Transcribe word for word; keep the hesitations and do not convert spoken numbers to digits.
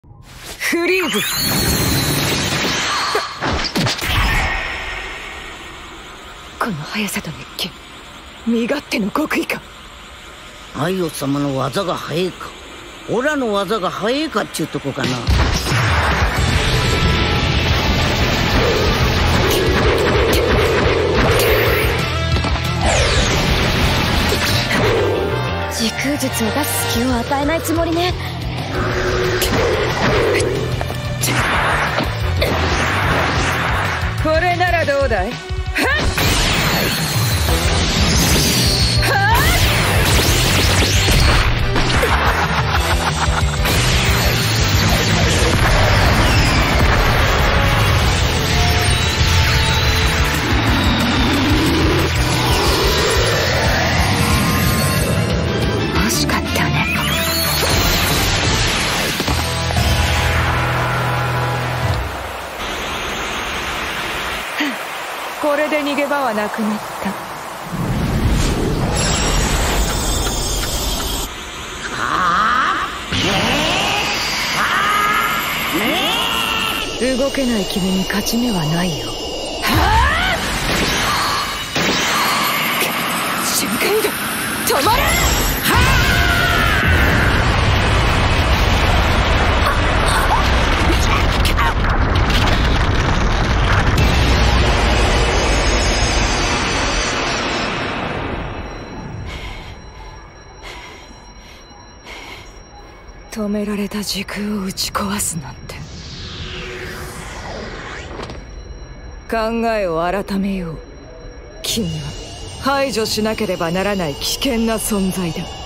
フリーズ。この速さと熱気、身勝手の極意か。 アイオ様の技が速いか、オラの技が速いかっちゅうとこかな。 時空術を出す隙を与えないつもりね。 これならどうだい。惜しかったね。これで逃げ場はなくなった。動けない君に勝ち目はないよ。はあ！瞬間移動、止まれ！止められた時空を打ち壊すなんて。考えを改めよう。君は排除しなければならない危険な存在だ。